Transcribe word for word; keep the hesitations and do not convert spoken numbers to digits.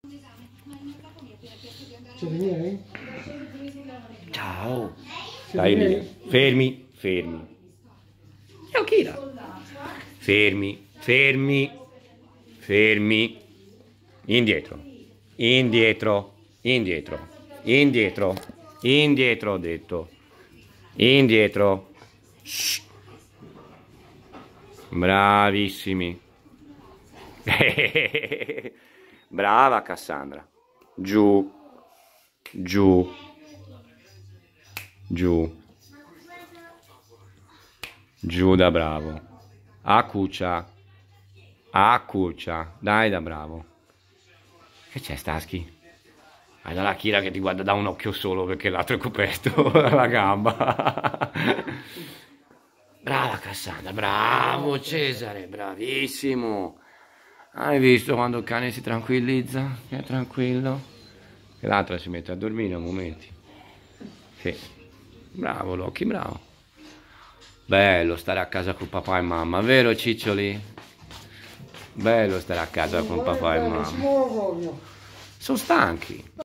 Siete miei? Ciao. Dai lì. Fermi, fermi. Ciao Kira. Fermi, fermi, fermi. Indietro, indietro, indietro, indietro, indietro, ho detto. Indietro. Shh. Bravissimi. Brava Cassandra. Giù, giù, giù, giù da bravo. A cuccia, a cuccia, dai da bravo. Che c'è Staschi? Hai dalla Kira che ti guarda da un occhio solo perché l'altro è coperto la gamba. Brava Cassandra, bravo Cesare, bravissimo. Hai visto quando il cane si tranquillizza? Che è tranquillo? E l'altra si mette a dormire a momenti. Sì. Bravo Loki, bravo. Bello stare a casa con papà e mamma, vero Ciccioli? Bello stare a casa con papà e mamma. Sono stanchi.